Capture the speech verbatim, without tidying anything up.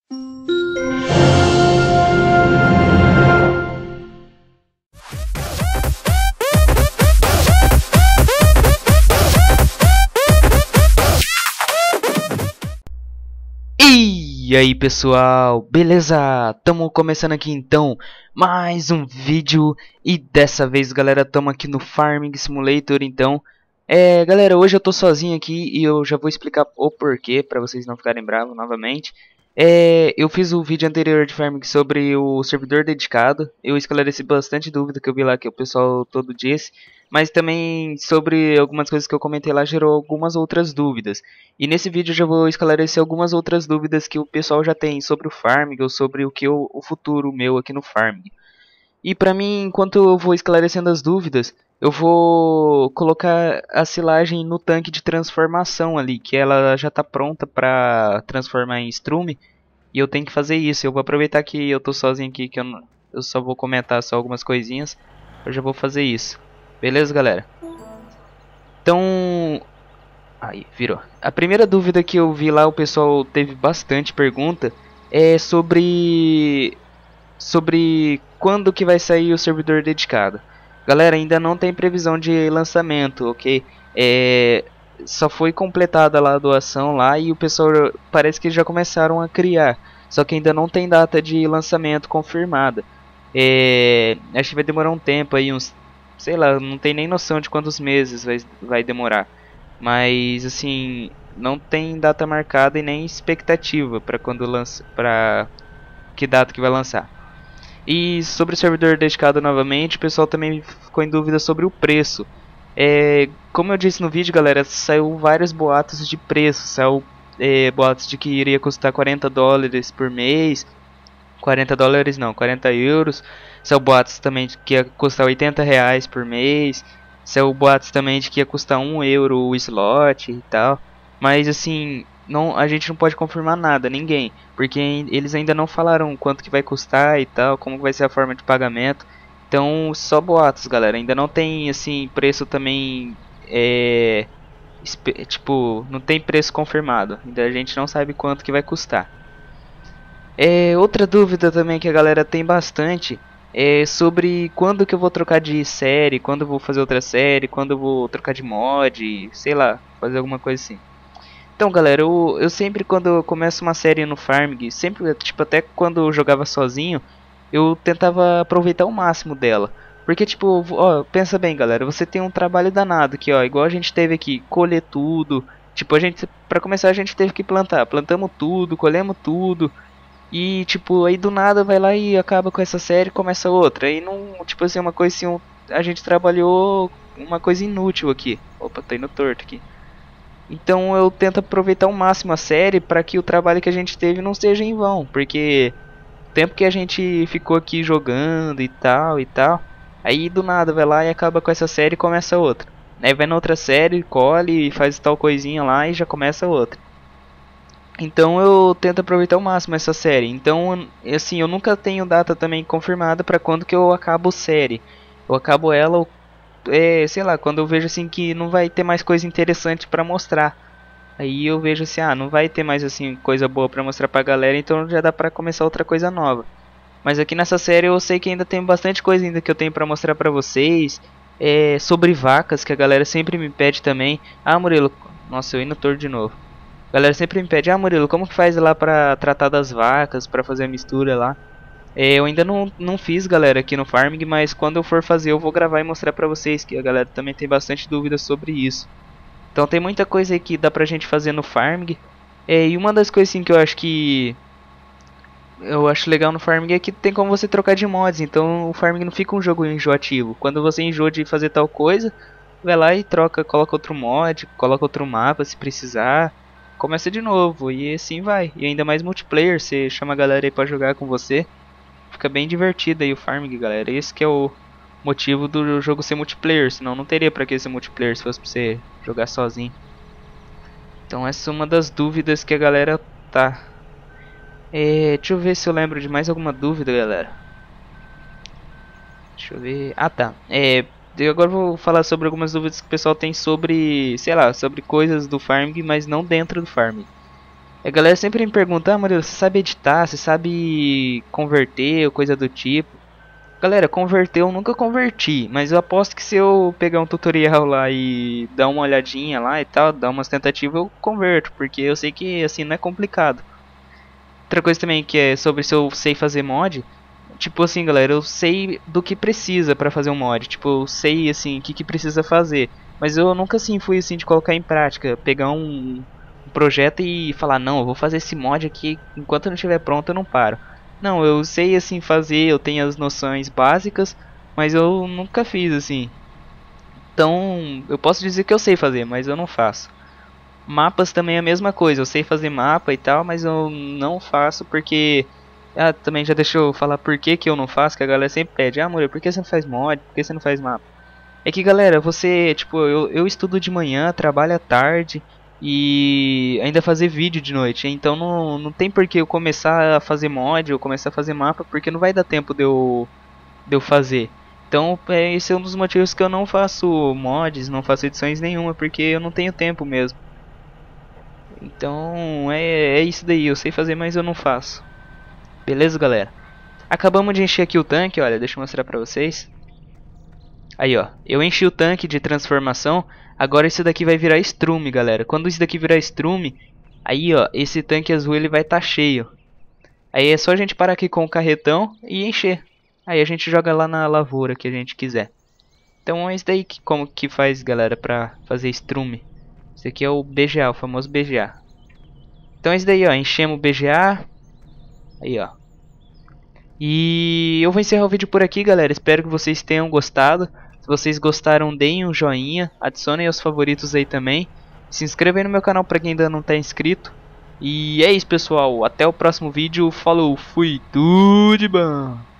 E aí pessoal, beleza? Tamo começando aqui então mais um vídeo. E dessa vez galera, tamo aqui no Farming Simulator. Então, é, galera, hoje eu tô sozinho aqui e eu já vou explicar o porquê, pra vocês não ficarem bravos novamente. é, Eu fiz o vídeo anterior de Farming sobre o servidor dedicado. Eu esclareci bastante dúvida que eu vi lá que o pessoal todo disse, mas também sobre algumas coisas que eu comentei lá gerou algumas outras dúvidas. E nesse vídeo eu já vou esclarecer algumas outras dúvidas que o pessoal já tem sobre o farming ou sobre o que eu, o futuro meu aqui no farming. E pra mim, enquanto eu vou esclarecendo as dúvidas, eu vou colocar a silagem no tanque de transformação ali, que ela já está pronta para transformar em estrume. E eu tenho que fazer isso. Eu vou aproveitar que eu tô sozinho aqui, que eu, não, eu só vou comentar só algumas coisinhas. Eu já vou fazer isso. Beleza, galera? Então, aí, virou. A primeira dúvida que eu vi lá, o pessoal teve bastante pergunta, é sobre sobre quando que vai sair o servidor dedicado. Galera, ainda não tem previsão de lançamento, ok? É, só foi completada lá a doação lá e o pessoal parece que já começaram a criar, só que ainda não tem data de lançamento confirmada. É, acho que vai demorar um tempo aí, uns, sei lá, não tem nem noção de quantos meses vai, vai demorar. Mas assim, não tem data marcada e nem expectativa para quando lança, para que data que vai lançar. E sobre o servidor dedicado novamente, o pessoal também ficou em dúvida sobre o preço. É, como eu disse no vídeo, galera, saiu vários boatos de preço. Saiu é, boatos de que iria custar quarenta dólares por mês. quarenta dólares não, quarenta euros. Saiu boatos também de que ia custar oitenta reais por mês. Saiu boatos também de que ia custar um euro o slot e tal. Mas assim, não, a gente não pode confirmar nada, ninguém, porque eles ainda não falaram quanto que vai custar e tal, como vai ser a forma de pagamento. Então, só boatos, galera. Ainda não tem assim preço também, é, tipo, não tem preço confirmado. Ainda a gente não sabe quanto que vai custar. É, outra dúvida também que a galera tem bastante é sobre quando que eu vou trocar de série, quando eu vou fazer outra série, quando eu vou trocar de mod, sei lá, fazer alguma coisa assim. Então, galera, eu, eu sempre quando eu começo uma série no Farming, sempre, tipo, até quando eu jogava sozinho, eu tentava aproveitar o máximo dela. Porque, tipo, ó, pensa bem, galera, você tem um trabalho danado aqui, ó, igual a gente teve aqui, colher tudo. Tipo, a gente, pra começar, a gente teve que plantar. Plantamos tudo, colhemos tudo. E, tipo, aí do nada vai lá e acaba com essa série e começa outra. Aí não, tipo assim, uma coisa assim, um, a gente trabalhou uma coisa inútil aqui. Opa, tô indo torto aqui. Então eu tento aproveitar ao máximo a série para que o trabalho que a gente teve não seja em vão, porque o tempo que a gente ficou aqui jogando e tal e tal, aí do nada vai lá e acaba com essa série e começa outra. Aí vai na outra série, colhe e faz tal coisinha lá e já começa outra. Então eu tento aproveitar ao máximo essa série. Então, assim, eu nunca tenho data também confirmada para quando que eu acabo a série. Eu acabo ela, é, sei lá, quando eu vejo assim que não vai ter mais coisa interessante pra mostrar. Aí eu vejo assim, ah, não vai ter mais assim coisa boa pra mostrar pra galera, então já dá pra começar outra coisa nova. Mas aqui nessa série eu sei que ainda tem bastante coisa ainda que eu tenho pra mostrar pra vocês. É, sobre vacas, que a galera sempre me pede também. Ah, Murilo, nossa, eu indo torto de novo. A galera sempre me pede, ah, Murilo, como que faz lá pra tratar das vacas, pra fazer a mistura lá? É, eu ainda não, não fiz, galera, aqui no Farming, mas quando eu for fazer eu vou gravar e mostrar pra vocês, que a galera também tem bastante dúvidas sobre isso. Então tem muita coisa aí que dá pra gente fazer no Farming. É, e uma das coisas assim, que eu acho que eu acho legal no Farming é que tem como você trocar de mods, então o Farming não fica um jogo enjoativo. Quando você enjoa de fazer tal coisa, vai lá e troca, coloca outro mod, coloca outro mapa se precisar. Começa de novo e assim vai. E ainda mais multiplayer, você chama a galera aí pra jogar com você. Fica bem divertido aí o Farming, galera. Esse que é o motivo do jogo ser multiplayer. Senão não teria pra que ser multiplayer se fosse pra você jogar sozinho. Então essa é uma das dúvidas que a galera tá. É, deixa eu ver se eu lembro de mais alguma dúvida, galera. Deixa eu ver. Ah, tá. É, eu agora vou falar sobre algumas dúvidas que o pessoal tem sobre, sei lá, sobre coisas do Farming, mas não dentro do Farming. A galera sempre me pergunta, ah, Murilo, você sabe editar, você sabe converter ou coisa do tipo. Galera, converter eu nunca converti, mas eu aposto que se eu pegar um tutorial lá e dar uma olhadinha lá e tal, dar umas tentativas, eu converto, porque eu sei que assim não é complicado. Outra coisa também que é sobre se eu sei fazer mod, tipo assim, galera, eu sei do que precisa pra fazer um mod, tipo, eu sei assim o que que precisa fazer, mas eu nunca assim fui assim de colocar em prática, pegar um, um projeto e falar, não, eu vou fazer esse mod aqui, enquanto não estiver pronto eu não paro. Não, eu sei assim fazer, eu tenho as noções básicas, mas eu nunca fiz assim. Então, eu posso dizer que eu sei fazer, mas eu não faço. Mapas também é a mesma coisa, eu sei fazer mapa e tal, mas eu não faço porque... Ah, também já deixa eu falar por que que eu não faço, que a galera sempre pede, ah, Murilo, por que você não faz mod, por que você não faz mapa? É que, galera, você, tipo, eu, eu estudo de manhã, trabalho à tarde e ainda fazer vídeo de noite, então não, não tem por que eu começar a fazer mod ou começar a fazer mapa, porque não vai dar tempo de eu, de eu fazer. Então, é, esse é um dos motivos que eu não faço mods, não faço edições nenhuma, porque eu não tenho tempo mesmo. Então é, é isso daí, eu sei fazer, mas eu não faço. Beleza, galera? Acabamos de encher aqui o tanque, olha, deixa eu mostrar pra vocês. Aí, ó, eu enchi o tanque de transformação. Agora esse daqui vai virar estrume, galera. Quando isso daqui virar estrume, aí, ó, esse tanque azul ele vai estar tá cheio. Aí é só a gente parar aqui com o carretão e encher. Aí a gente joga lá na lavoura que a gente quiser. Então é isso daí que, como que faz, galera, pra fazer estrume. Esse aqui é o B G A, o famoso B G A. Então é isso daí, ó, enchemos o B G A. Aí, ó. E eu vou encerrar o vídeo por aqui, galera. Espero que vocês tenham gostado. Se vocês gostaram, deem um joinha. Adicionem os favoritos aí também. Se inscreva aí no meu canal para quem ainda não está inscrito. E é isso, pessoal. Até o próximo vídeo. Falou, fui, tudo de bom.